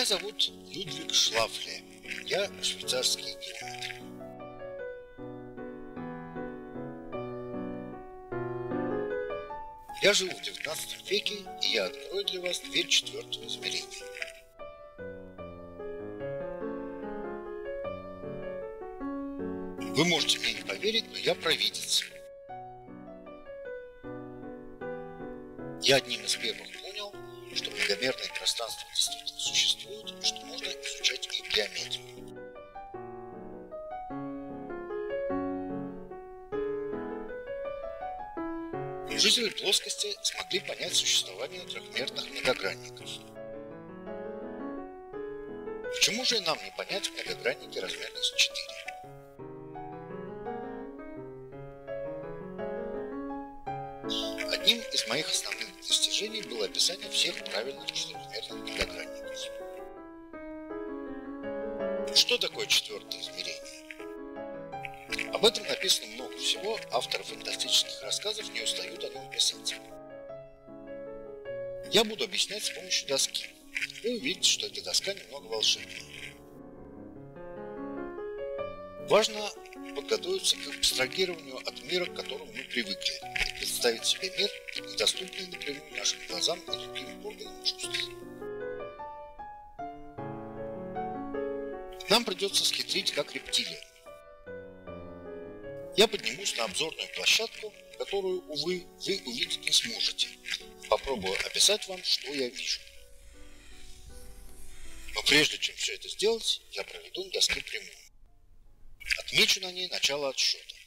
Меня зовут Людвиг Шлафле. Я швейцарский геометр. Я живу в 19 веке, и я открою для вас дверь четвертого измерения. Вы можете мне не поверить, но я провидец. Я одним из первых понял, что многомерные пространства действительно существуют и что можно изучать их геометрию. Жители плоскости смогли понять существование трехмерных многогранников. Почему же нам не понять многогранники размерностью 4? Одним из моих основных достижений было описание всех правильных четырехмерных многогранников. Что такое четвертое измерение? Об этом написано много всего, авторы фантастических рассказов не устают о нем писать. Я буду объяснять с помощью доски. Вы увидите, что эта доска немного волшебная. Важно подготовиться к абстрагированию от мира, к которому мы привыкли, и представить себе мир, недоступный напрямую нашим глазам и другим органам чувств. Нам придется схитрить, как рептилия. Я поднимусь на обзорную площадку, которую, увы, вы увидеть не сможете. Попробую описать вам, что я вижу. Но прежде чем все это сделать, я проведу на доске прямую. Отмечу на ней начало отсчета.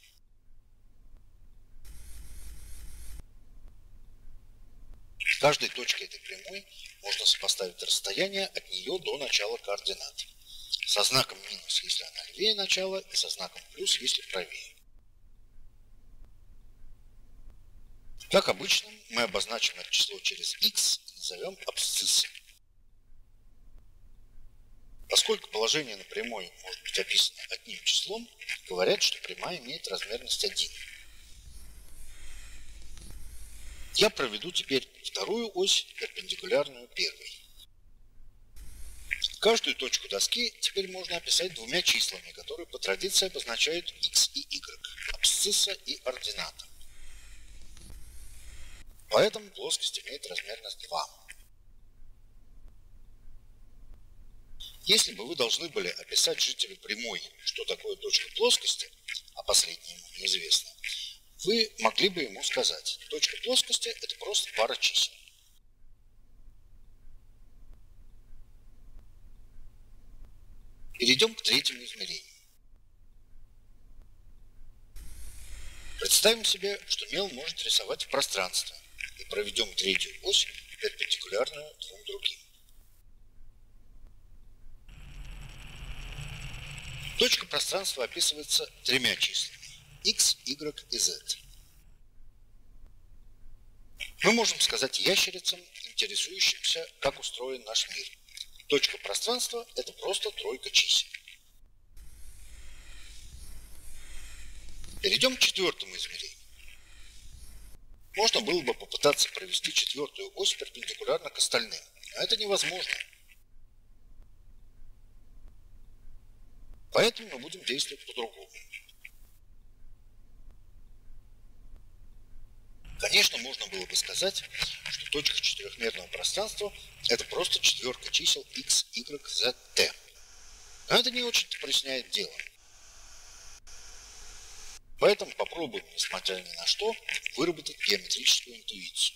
С каждой точкой этой прямой можно сопоставить расстояние от нее до начала координат. Со знаком минус, если она левее начала, и со знаком плюс, если правее. Как обычно, мы обозначим это число через x и назовем абсциссой. Поскольку положение на прямой может быть описано одним числом, говорят, что прямая имеет размерность 1. Я проведу теперь вторую ось, перпендикулярную первой. Каждую точку доски теперь можно описать двумя числами, которые по традиции обозначают x и y, абсцисса и ордината. Поэтому плоскость имеет размерность 2. Если бы вы должны были описать жителю прямой, что такое точка плоскости, а последнее ему неизвестно, вы могли бы ему сказать: точка плоскости – это просто пара чисел. Перейдем к третьему измерению. Представим себе, что мел может рисовать в пространстве, и проведем третью ось, перпендикулярную двум другим. Точка пространства описывается тремя числами – x, y и z. Мы можем сказать ящерицам, интересующимся, как устроен наш мир: точка пространства – это просто тройка чисел. Перейдем к четвертому измерению. Можно было бы попытаться провести четвертую ось перпендикулярно к остальным, но это невозможно. Поэтому мы будем действовать по-другому. Конечно, можно было бы сказать, что точка четырехмерного пространства – это просто четверка чисел x, y, z, t. Но это не очень-то проясняет дело. Поэтому попробуем, несмотря ни на что, выработать геометрическую интуицию.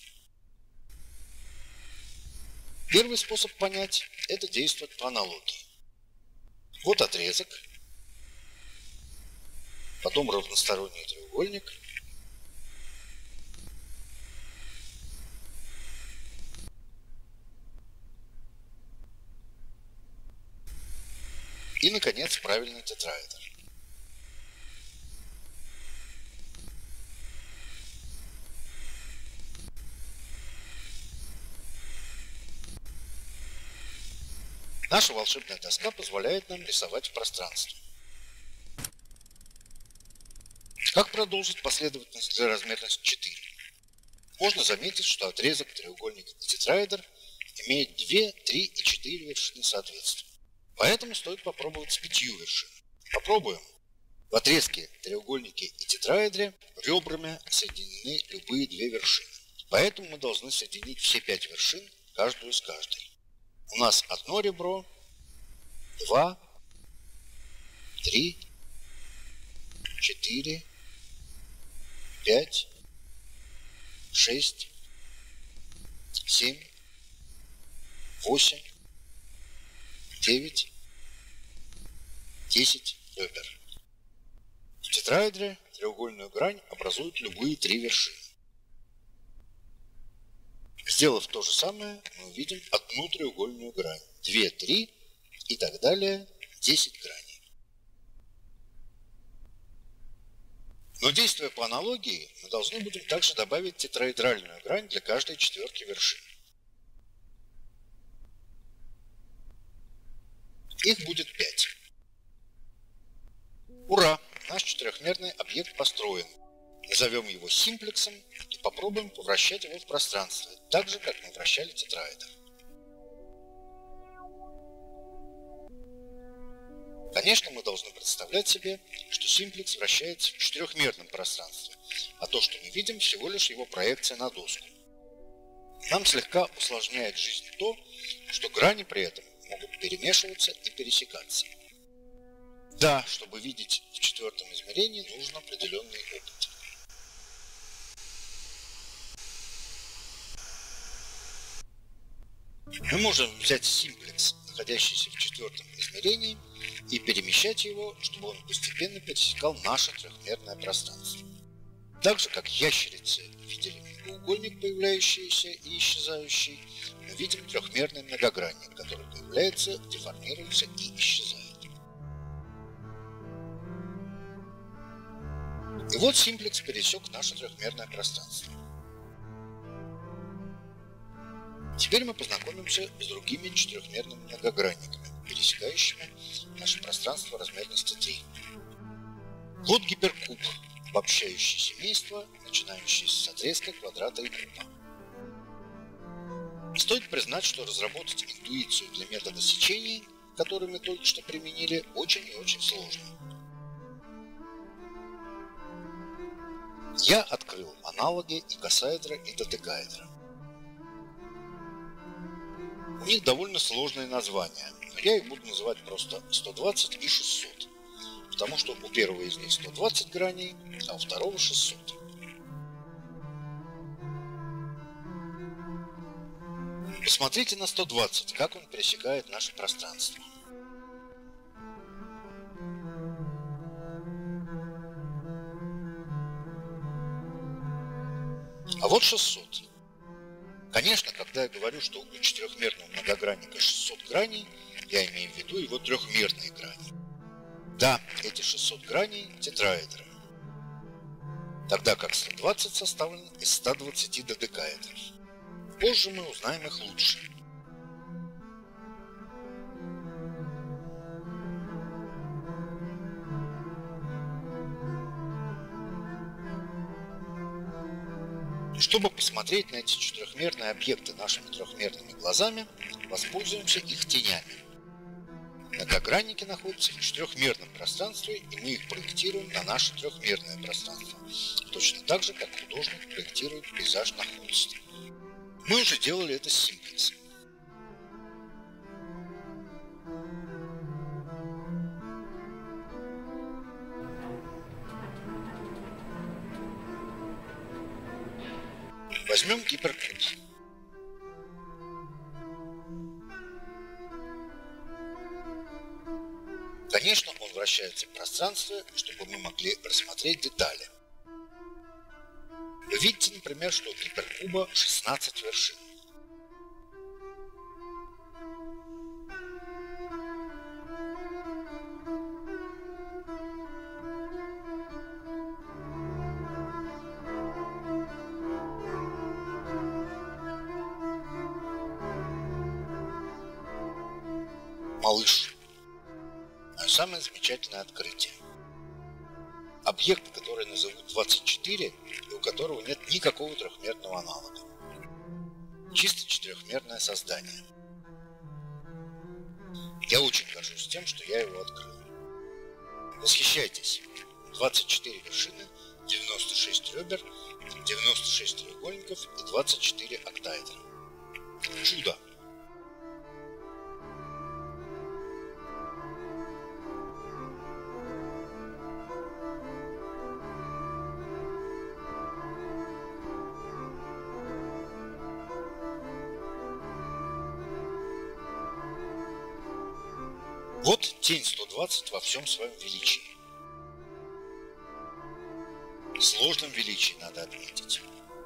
Первый способ понять – это действовать по аналогии. Вот отрезок, потом равносторонний треугольник, и, наконец, правильный тетраэдр. Наша волшебная доска позволяет нам рисовать в пространстве. Как продолжить последовательность для размерности 4? Можно заметить, что отрезок, треугольник и тетраэдр имеет 2, 3 и 4 вершины соответственно. Поэтому стоит попробовать с 5 вершинами. Попробуем. В отрезке, треугольнике и тетраэдре ребрами соединены любые 2 вершины. Поэтому мы должны соединить все 5 вершин, каждую с каждой. У нас одно ребро, 2, 3, 4, 5, 6, 7, 8, 9, 10 ребер. В тетраэдре треугольную грань образуют любые 3 вершины. Сделав то же самое, мы увидим одну треугольную грань, 2, 3 и так далее, 10 граней. Но действуя по аналогии, мы должны будем также добавить тетраэдральную грань для каждой четверки вершин. Их будет 5. Ура! Наш четырехмерный объект построен. Назовем его симплексом и попробуем повращать его в пространстве, так же, как мы вращали тетраэдр. Конечно, мы должны представлять себе, что симплекс вращается в четырехмерном пространстве, а то, что мы видим, всего лишь его проекция на доску. Нам слегка усложняет жизнь то, что грани при этом могут перемешиваться и пересекаться. Да, чтобы видеть в четвертом измерении, нужен определенный опыт. Мы можем взять симплекс, находящийся в четвертом измерении, и перемещать его, чтобы он постепенно пересекал наше трехмерное пространство. Так же, как ящерицы видели многоугольник, появляющийся и исчезающий, мы видим трехмерный многогранник, который появляется, деформируется и исчезает. И вот симплекс пересек наше трехмерное пространство. Теперь мы познакомимся с другими четырехмерными многогранниками, пересекающими наше пространство размерности 3. Вот гиперкуб, обобщающий семейство, начинающееся с отрезка, квадрата и куба. Стоит признать, что разработать интуицию для метода сечений, который мы только что применили, очень и очень сложно. Я открыл аналоги икосаэдра и додекаэдра. У них довольно сложные названия, но я их буду называть просто 120 и 600, потому что у первого из них 120 граней, а у второго 600. Посмотрите на 120, как он пересекает наше пространство. А вот 600. Конечно, когда я говорю, что у четырехмерного многогранника 600 граней, я имею в виду его трехмерные грани. Да, эти 600 граней – тетраэдры. Тогда как 120 составлен из 120 додекаэдров. Позже мы узнаем их лучше. Чтобы посмотреть на эти четырехмерные объекты нашими трехмерными глазами, воспользуемся их тенями. Многогранники находятся в четырехмерном пространстве, и мы их проектируем на наше трехмерное пространство, точно так же, как художник проектирует пейзаж на холст. Мы уже делали это с симплексом. Возьмем гиперкуб. Конечно, он вращается в пространстве, чтобы мы могли рассмотреть детали. Вы видите, например, что у гиперкуба 16 вершин. Малыш. Мое самое замечательное открытие. Объект, который назовут 24, и у которого нет никакого трехмерного аналога. Чисто четырехмерное создание. Я очень горжусь тем, что я его открыл. Восхищайтесь. 24 вершины, 96 ребер, 96 треугольников и 24 октаэдра. Чудо! Вот тень 120 во всем своем величии. В сложном величии надо отметить.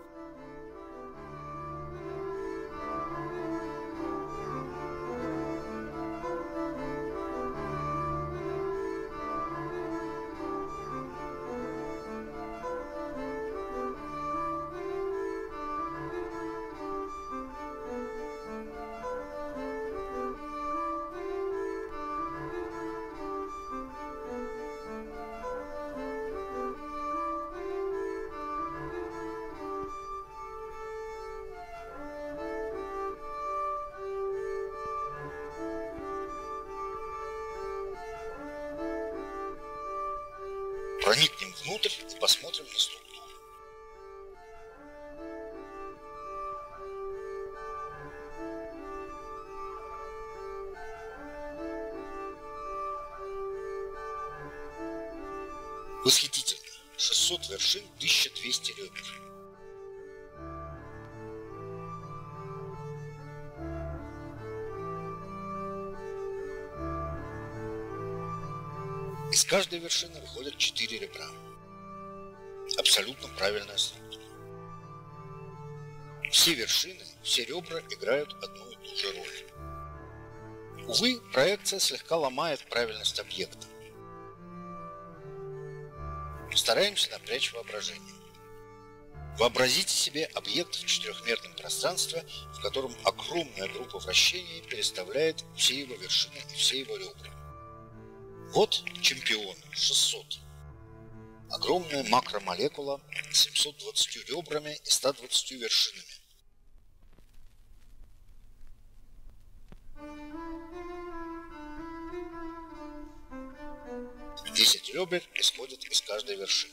Проникнем внутрь и посмотрим на структуру. Восхитительно. 600 вершин, 1200 ребер. Из каждой вершины выходят 4 ребра. Абсолютно правильная структура. Все вершины, все ребра играют одну и ту же роль. Увы, проекция слегка ломает правильность объекта. Постараемся напрячь воображение. Вообразите себе объект в четырехмерном пространстве, в котором огромная группа вращений переставляет все его вершины и все его ребра. Вот чемпион 600. Огромная макромолекула с 720 ребрами и 120 вершинами. Десять ребер исходят из каждой вершины.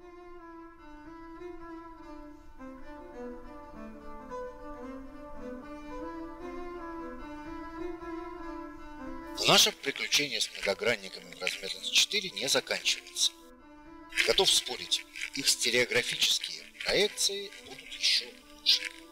Но наше приключение с многогранниками в размерности 4 не заканчивается. Готов спорить, их стереографические проекции будут еще лучше.